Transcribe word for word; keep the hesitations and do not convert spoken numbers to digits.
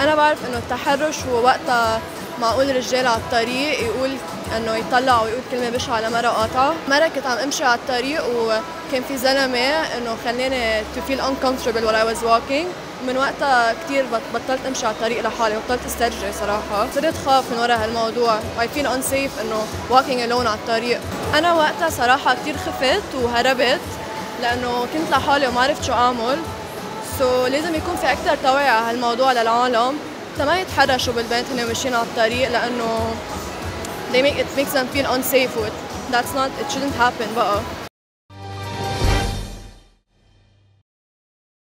أنا بعرف إنه التحرش هو وقتها معقول رجال على الطريق يقول إنه يطلع ويقول كلمة بشعة لمرة قاطعة. مرة كنت عم أمشي على الطريق وكان في زلمة إنه خلاني to feel uncomfortable while I was walking. من وقتها كتير بطلت أمشي على الطريق لحالي وبطلت استرجع صراحة. صرت خاف من وراء هالموضوع. I feel unsafe إنه walking alone على الطريق. أنا وقتها صراحة كتير خفت وهربت لأنه كنت لحالي وما عرفت شو أعمل. so لازم يكون في أكثر توعية على هالموضوع للعالم ما يتحرشوا بالبنت هن ماشيين على الطريق لأنه they make it makes them feel unsafe. That's not it shouldn't happen بقى.